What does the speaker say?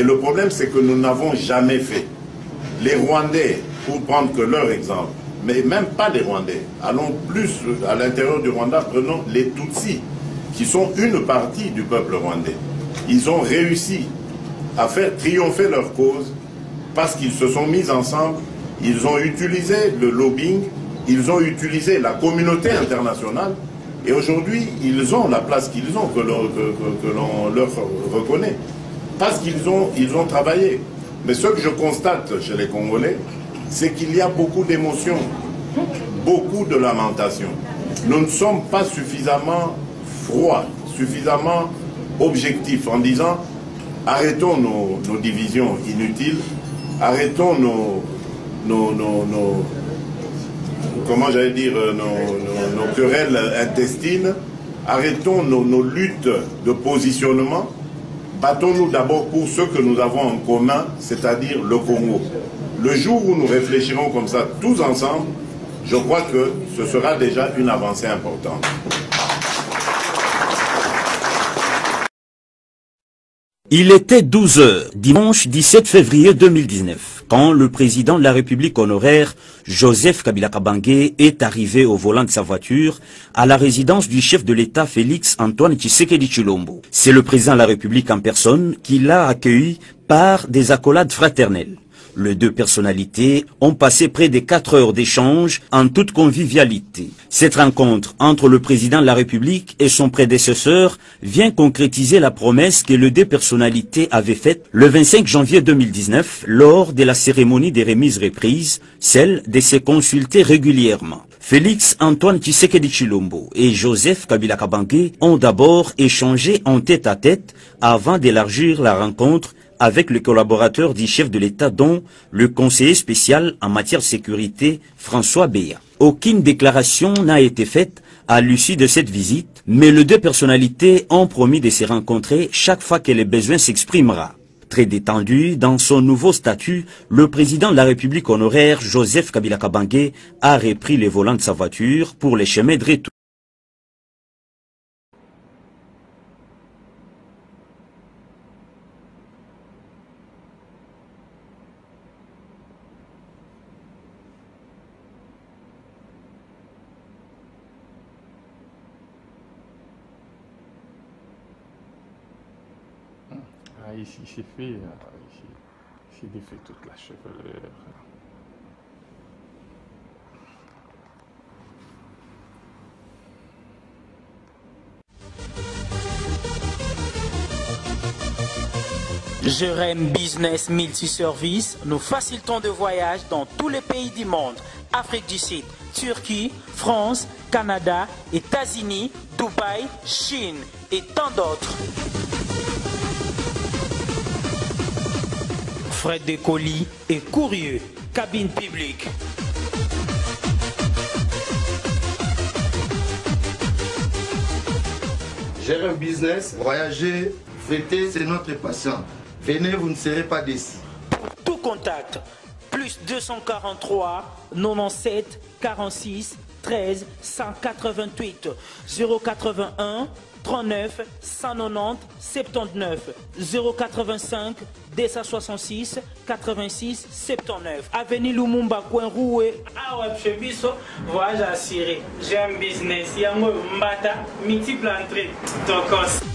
Et le problème, c'est que nous n'avons jamais fait. Les Rwandais, pour prendre que leur exemple, mais même pas les Rwandais, allons plus à l'intérieur du Rwanda, prenons les Tutsis, qui sont une partie du peuple rwandais. Ils ont réussi à faire triompher leur cause parce qu'ils se sont mis ensemble, ils ont utilisé le lobbying, ils ont utilisé la communauté internationale et aujourd'hui ils ont la place qu'ils ont, que l'on leur reconnaît, parce qu'ils ont travaillé. Mais ce que je constate chez les Congolais, c'est qu'il y a beaucoup d'émotions, beaucoup de lamentations. Nous ne sommes pas suffisamment froids, suffisamment objectifs en disant arrêtons nos divisions inutiles, arrêtons comment j'allais dire, nos querelles intestines, arrêtons nos luttes de positionnement, battons-nous d'abord pour ce que nous avons en commun, c'est-à-dire le Congo. Le jour où nous réfléchirons comme ça tous ensemble, je crois que ce sera déjà une avancée importante. Il était 12 h, dimanche 17 février 2019, quand le président de la République honoraire, Joseph Kabila Kabange, est arrivé au volant de sa voiture à la résidence du chef de l'État Félix Antoine Tshisekedi Tshilombo. C'est le président de la République en personne qui l'a accueilli par des accolades fraternelles. Les deux personnalités ont passé près de 4 heures d'échange en toute convivialité. Cette rencontre entre le président de la République et son prédécesseur vient concrétiser la promesse que les deux personnalités avaient faite le 25 janvier 2019 lors de la cérémonie des remises-reprises, celle de se consulter régulièrement. Félix Antoine Tshisekedi Tshilombo et Joseph Kabila Kabange ont d'abord échangé en tête-à-tête avant d'élargir la rencontre avec le collaborateur du chef de l'État, dont le conseiller spécial en matière de sécurité, François Béa. Aucune déclaration n'a été faite à l'issue de cette visite, mais les deux personnalités ont promis de se rencontrer chaque fois que le besoin s'exprimera. Très détendu dans son nouveau statut, le président de la République honoraire, Joseph Kabila Kabange, a repris les volants de sa voiture pour les chemins de retour. Ici, j'ai fait, j'ai défait toute la chevelure. Jérém Business Multiservice, nous facilitons de voyage dans tous les pays du monde. Afrique du Sud, Turquie, France, Canada, États-Unis, Dubaï, Chine et tant d'autres. Frais de colis et courrier, cabine publique. Jérém Business, voyager, fêter, c'est notre passion. Venez, vous ne serez pas déçus. Pour tout contact, plus 243 97 46 13 188 081 39 190 79 085 266 86 79 Avenue Lumumba Coin Roué. Ah ouais, biso voyage assuré. J'aime business. Yango mbata multiple entrée. Tokos.